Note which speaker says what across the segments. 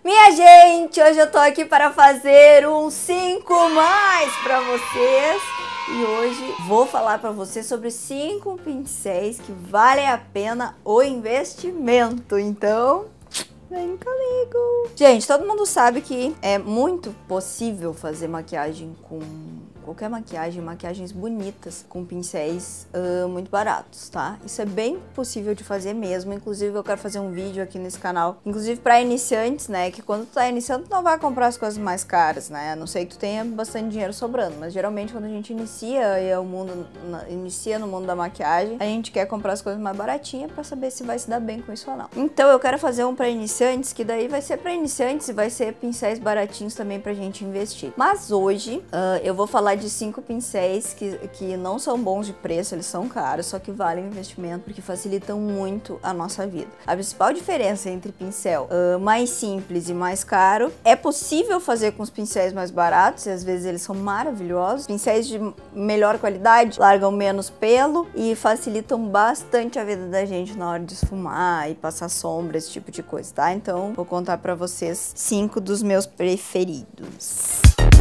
Speaker 1: Minha gente, hoje eu tô aqui para fazer um 5 mais pra vocês. E hoje vou falar pra vocês sobre 5 pincéis que valem a pena o investimento. Então, vem comigo. Gente, todo mundo sabe que é muito possível fazer maquiagem com qualquer maquiagem, maquiagens bonitas com pincéis muito baratos, tá? Isso é bem possível de fazer mesmo. Inclusive eu quero fazer um vídeo aqui nesse canal, inclusive para iniciantes, né? Que quando tu tá iniciando tu não vai comprar as coisas mais caras, né? A não sei que tu tenha bastante dinheiro sobrando, mas geralmente quando a gente inicia no mundo da maquiagem, a gente quer comprar as coisas mais baratinhas para saber se vai se dar bem com isso ou não. Então eu quero fazer um para iniciantes, que daí vai ser para iniciantes e vai ser pincéis baratinhos também pra gente investir. Mas hoje eu vou falar de 5 pincéis que não são bons de preço, eles são caros, só que valem o investimento porque facilitam muito a nossa vida. A principal diferença entre pincel mais simples e mais caro, é possível fazer com os pincéis mais baratos e às vezes eles são maravilhosos. Pincéis de melhor qualidade largam menos pelo e facilitam bastante a vida da gente na hora de esfumar e passar sombra, esse tipo de coisa, tá? Então vou contar pra vocês 5 dos meus preferidos.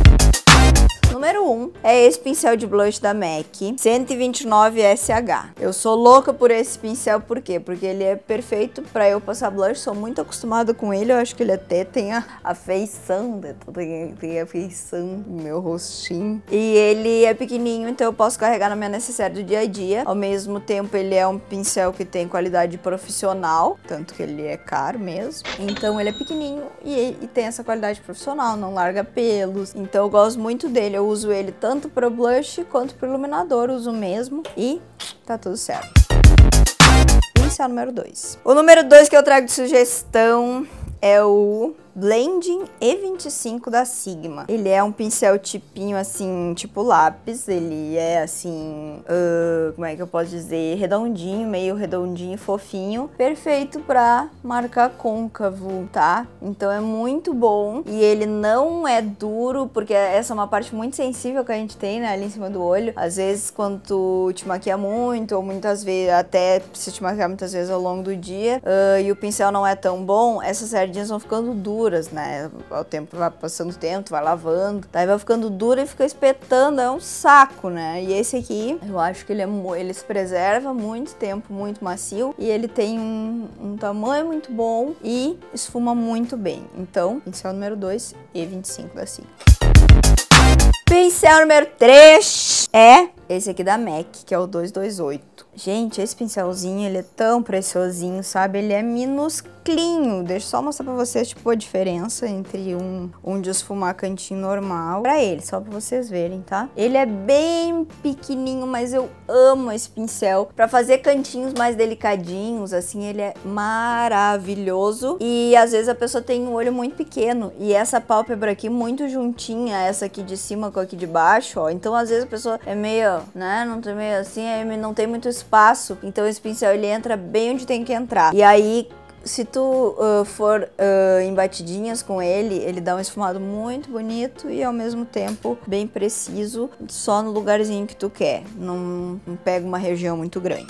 Speaker 1: Número 1 é esse pincel de blush da MAC 129 SH. Eu sou louca por esse pincel, por quê? Porque ele é perfeito pra eu passar blush, sou muito acostumada com ele, eu acho que ele até tem a feição, tem a feição do meu rostinho. E ele é pequenininho, então eu posso carregar na minha necessaire do dia a dia. Ao mesmo tempo, ele é um pincel que tem qualidade profissional, tanto que ele é caro mesmo. Então ele é pequenininho e tem essa qualidade profissional, não larga pelos, então eu gosto muito dele. Eu uso ele tanto para blush quanto para iluminador, uso mesmo e tá tudo certo. Pincel número 2. O número 2 que eu trago de sugestão é o Blending E25 da Sigma. Ele é um pincel tipinho assim, tipo lápis. Ele é assim, como é que eu posso dizer? Redondinho, meio redondinho, fofinho. Perfeito pra marcar côncavo, tá? Então é muito bom. E ele não é duro, porque essa é uma parte muito sensível que a gente tem, né? Ali em cima do olho. Às vezes quando tu te maquia muito, ou muitas vezes, até precisa te maquiar muitas vezes ao longo do dia, e o pincel não é tão bom, essas sardinhas vão ficando duras, né? O tempo vai passando o tempo, vai lavando, daí vai ficando dura e fica espetando, é um saco, né? E esse aqui, eu acho que ele se preserva muito tempo, muito macio, e ele tem um tamanho muito bom e esfuma muito bem. Então, pincel número 2, E25 da Sigma. Pincel número 3 é esse aqui da MAC, que é o 228. Gente, esse pincelzinho, ele é tão preciosinho, sabe? Ele é minusclinho. Deixa eu só mostrar pra vocês, tipo, a diferença entre um de esfumar cantinho normal pra ele, só pra vocês verem, tá? Ele é bem pequenininho, mas eu amo esse pincel. Pra fazer cantinhos mais delicadinhos, assim, ele é maravilhoso. E às vezes a pessoa tem um olho muito pequeno e essa pálpebra aqui muito juntinha, essa aqui de cima com a aqui de baixo, ó. Então às vezes a pessoa é meio, né, não tem meio assim, aí não tem muito espaço. Então esse pincel ele entra bem onde tem que entrar. E aí, se tu for em batidinhas com ele, ele dá um esfumado muito bonito e ao mesmo tempo bem preciso, só no lugarzinho que tu quer. Não pega uma região muito grande.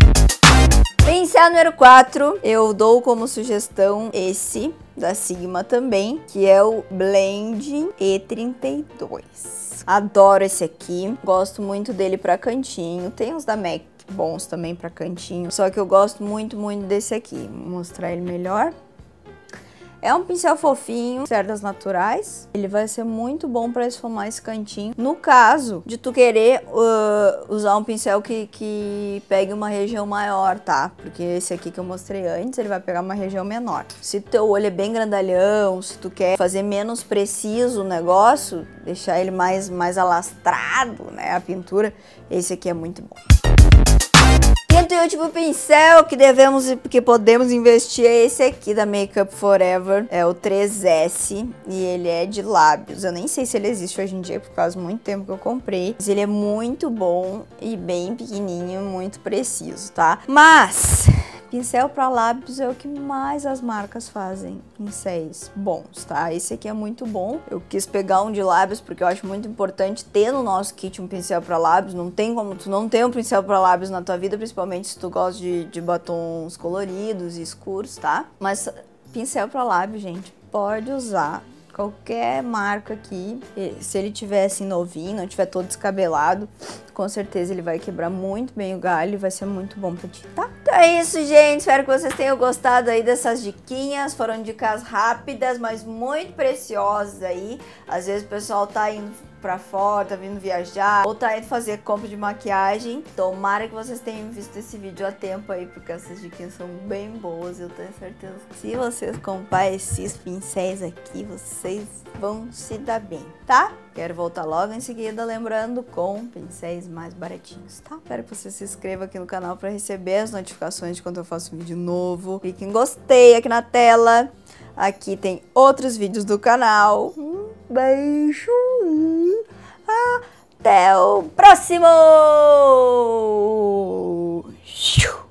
Speaker 1: Pincel número 4, eu dou como sugestão esse da Sigma também, que é o Blending E32. Adoro esse aqui, gosto muito dele pra cantinho. Tem uns da MAC bons também pra cantinho, só que eu gosto muito, muito desse aqui. Vou mostrar ele melhor. É um pincel fofinho, cerdas naturais. Ele vai ser muito bom para esfumar esse cantinho. No caso de tu querer usar um pincel que pegue uma região maior, tá? Porque esse aqui que eu mostrei antes, ele vai pegar uma região menor. Se teu olho é bem grandalhão, se tu quer fazer menos preciso o negócio, deixar ele mais alastrado, né? A pintura, esse aqui é muito bom. Quinto e último pincel que podemos investir é esse aqui da Makeup Forever, é o 3S e ele é de lábios. Eu nem sei se ele existe hoje em dia, porque faz muito tempo que eu comprei, mas ele é muito bom e bem pequenininho, muito preciso, tá? Mas pincel para lábios é o que mais as marcas fazem, pincéis bons, tá? Esse aqui é muito bom. Eu quis pegar um de lábios porque eu acho muito importante ter no nosso kit um pincel para lábios. Não tem como tu não ter um pincel para lábios na tua vida, principalmente se tu gosta de batons coloridos e escuros, tá? Mas pincel para lábios, gente, pode usar qualquer marca aqui. Se ele tiver assim novinho, não tiver todo descabelado, com certeza ele vai quebrar muito bem o galho e vai ser muito bom pra ti, tá? Então é isso, gente. Espero que vocês tenham gostado aí dessas diquinhas. Foram dicas rápidas, mas muito preciosas aí. Às vezes o pessoal tá indo pra fora, tá vindo viajar, ou tá indo fazer compra de maquiagem. Tomara que vocês tenham visto esse vídeo a tempo aí, porque essas diquinhas são bem boas. Eu tenho certeza que se vocês comprar esses pincéis aqui, vocês vão se dar bem, tá? Quero voltar logo em seguida, lembrando, com pincéis mais baratinhos, tá? Espero que você se inscreva aqui no canal para receber as notificações de quando eu faço um vídeo novo. Clique em gostei aqui na tela. Aqui tem outros vídeos do canal. Um beijo e até o próximo!